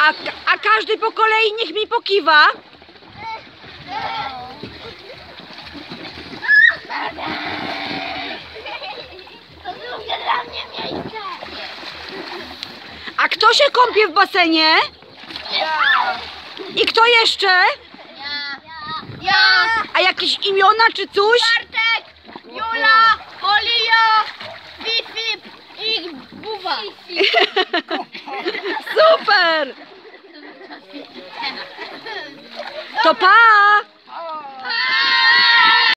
A każdy po kolei niech mi pokiwa. Dla mnie miejsce. A kto się kąpie w basenie? Ja. I kto jeszcze? Ja. A jakieś imiona czy coś?